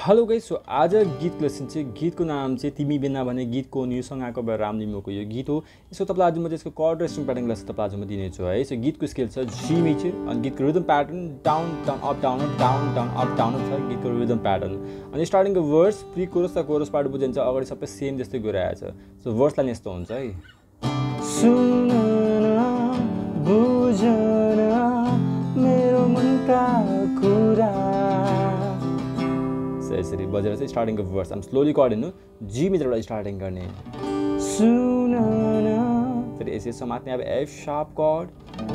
Hello guys, so आज गीत lesson चाहिँ गीतको नाम चाहिँ तिमी बिना भने गीतको न्युसँग आएको भए राम लिम्बूको यो गीत हो। यसो तपाईँलाई आज म त्यसको कर्ड र स्ट्रिङ प्याटर्न क्लास तपाईँलाई आज म दिनेछु है। सो गीतको स्केल छ जी मेजर अनि गीतको rhythm pattern down down up down up down छ गीतको रिदम प्याटर्न। अनि स्टार्टिङको वर्स प्री कोरस र कोरस पार्ट बुझिन्छ, अगाडि सबै सेम जस्तै गइरहेछ। सो वर्स लाइन यस्तो हुन्छ है। सुन बुझन मेरो मनका कुरा, यसरी बजेर चाहिँ स्टार्टिङको वर्स आम स्लोली कर्डिनु जी मेजरबाट स्टार्टिङ गर्ने। सुन फेरि यसरी समात्ने, अब एफ शार्प कर्ड,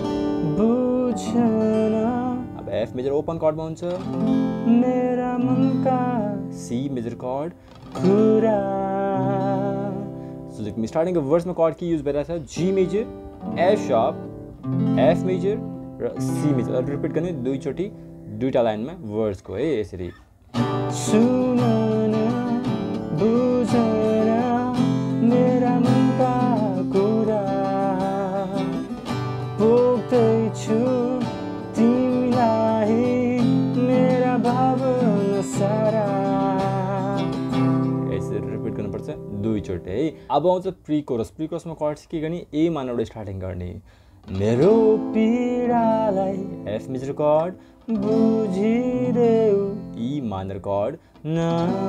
बुझन अब एफ मेजर ओपन कर्डमा हुन्छ, मेरा मनका सी मेजर कर्ड कुरा। सो स्टार्टिङको वर्समा कर्ड के युज भइरहेछ, G major F sharp F major र सी मेजर। रिपिट गर्ने दुईचोटि दुईवटा लाइनमा वर्सको है यसरी। सुन बुझन मेरा मनका कुरा, पोख्दैछु तिमीलाई मेरा भावना सारा। यसरी रिपिट गर्नुपर्छ दुईचोटि है। अब आउँछ प्री कोरस। प्री कोरसमा कर्ड के गर्ने, ए मानबाट स्टार्टिङ गर्ने। मेरो पीडालाई एफ मेजर कर्ड, बुझिदेऊ ई माइनर कर्ड न।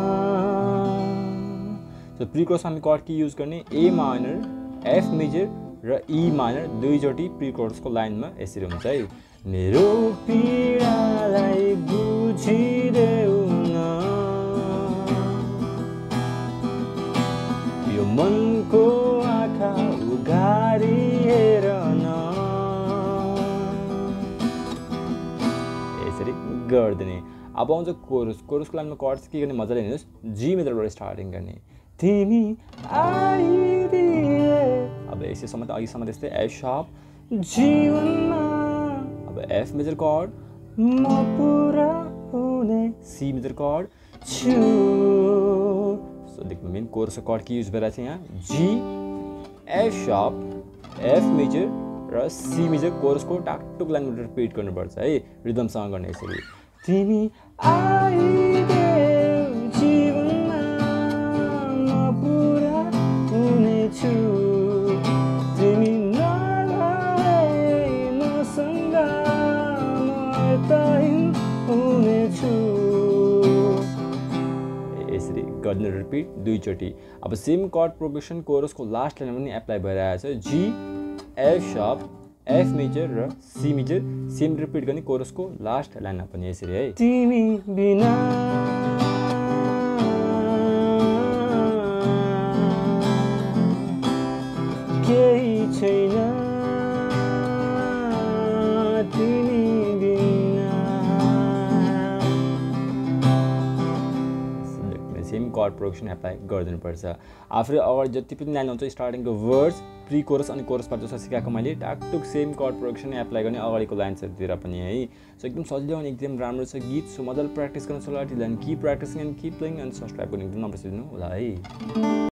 सो प्री कोरसमा हामी कर्ड के युज गर्ने, ए माइनर एफ मेजर र ई माइनर दुईचोटि प्री कोरसको लाइनमा यसरी हुन्छ है। मेरो पीडालाई बुझिदेऊ न, यो मनको आँखा उघारी हेर न, यसरी गर्दिने। अब आउँछ कोरस। कोरसको लाइनमा कर्ड्स के गर्ने मजाले हेर्नुहोस्, जी मेजरबाट स्टार्टिङ गर्ने। तिमी आइदिए अब यसै समय अघिसम्म त्यस्तै एफ शार्प जीवनमा, अब एफ मेजर कर्ड, म पुरा हुने सी मेजर कर्ड छु। सो देख्नु मेन कोरसको कर्ड के युज भइरहेको छ यहाँ, G F sharp F major र सी मेजर। कोरसको टाकटुक लाइनमा रिपिट गर्नुपर्छ है, रिदमसँग गर्ने यसरी। तिमी आइदेऊ जीवनमा, म पुरा हुनेछु, तिमी नरहे मसँग म यतै हुनेछु। यसरी गर्ने रिपिट दुईचोटि। अब सेम कर्ड प्रोग्रेसन कोरसको लास्ट लाइनमा पनि एप्लाई भइरहेछ, G F sharp F major र सी मेजर सेम रिपिट गर्ने कोरसको लास्ट लाइनमा पनि यसरी है। तिमी बिना केही छैन, तिमी बिना। सेम कर्ड प्रोग्रेसन एप्लाई गरिदिनुपर्छ। आफूले अगाडि जति पनि लाइन आउँछ स्टार्टिङको वर्ड्स प्री कोरस अनि कोरसबाट जस्तो सिकाएको मैले टाकटुक सेम कर्ड प्रोग्रेसन एप्लाई गर्ने अगाडिको लाइन्सहरूतिर पनि है। सो एकदम सजिलो अनि एकदम राम्रो छ गीत। सो मजाले प्र्याक्टिस गर्नु होला, till end keep practising and keep playing and subscribe गर्ने एकदम नबिर्सिदिनु होला है।